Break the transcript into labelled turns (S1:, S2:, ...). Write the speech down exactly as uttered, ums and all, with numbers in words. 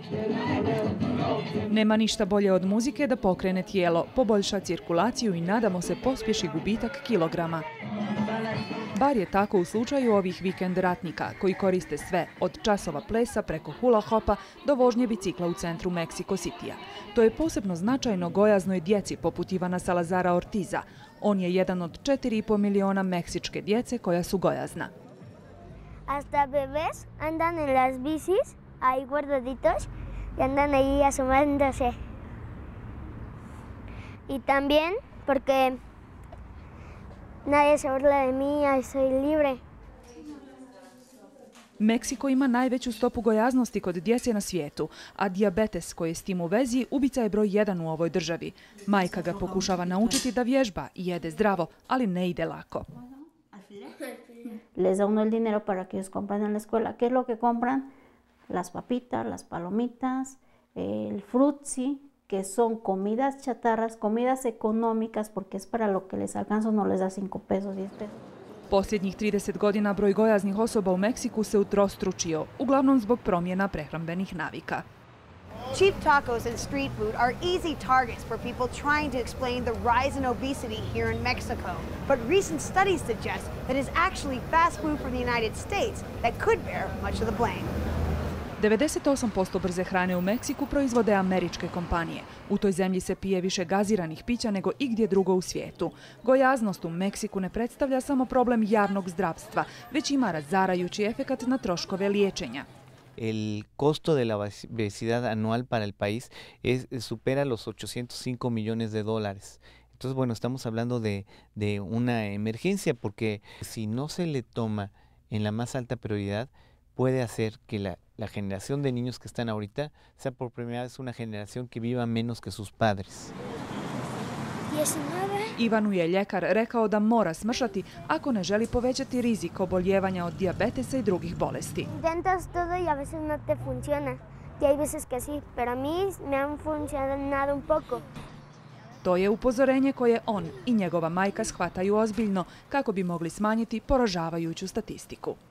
S1: Nema ništa bolje od muzike da pokrene tijelo, poboljša cirkulaciju i nadamo se pospješi gubitak kilograma. Bar je tako u slučaju ovih vikend ratnika koji koriste sve od časova plesa preko hula hopa do vožnje bicikla u centru Meksiko Citya. To je posebno značajno gojaznoj djeci poput Ivana Salazara Ortiza. On je jedan od četiri i pol miliona meksičke djece koja su gojazna.
S2: Hasta bebés andan en las bicis, ahí guardaditos, y andan ahí asomándose. Y también porque nadie se burla de mí, ahí soy libre.
S1: Meksiko ima najveću stopu gojaznosti kod djece na svijetu, a dijabetes koji je s tim u vezi ubica je broj jedan u ovoj državi. Majka ga pokušava naučiti da vježba i jede zdravo, ali ne ide lako.
S3: Les da uno el dinero para que ellos compren en la escuela. ¿Qué es lo que compran? Las papitas, las palomitas, el frutzi, que son comidas chatarras, comidas económicas, porque es para lo que les alcanza, no les da cinco pesos, diez pesos.
S1: Posljednjih trideset godina broj gojaznih osoba u Meksiku se utrostručio, uglavnom zbog promjena prehrambenih navika.
S4: Cheap tacos and street food are easy targets for people trying to explain the rise in obesity here in Mexico. But recent studies suggest that it's actually fast food from the United States that could bear much of the blame.
S1: devedeset osam posto brze hrane u Meksiku proizvode američke kompanije. U toj zemlji se pije više gaziranih pića nego igdje drugo u svijetu. Gojaznost u Meksiku ne predstavlja samo problem javnog zdravstva, već ima razarajući efekat na troškove liječenja.
S5: El costo de la obesidad anual para el país es, supera los ochocientos cinco millones de dólares. Entonces, bueno, estamos hablando de, de una emergencia porque si no se le toma en la más alta prioridad, puede hacer que la, la generación de niños que están ahorita sea por primera vez una generación que viva menos que sus padres.
S1: Ivanu je ljekar rekao da mora smršati ako ne želi povećati rizik oboljevanja od dijabetesa i drugih bolesti.
S2: Intentas todo y a veces no te funciona. Y hay veces que sí, pero a mí me han funcionado un poco.
S1: To je upozorenje koje on i njegova majka shvataju ozbiljno kako bi mogli smanjiti poražavajuću statistiku.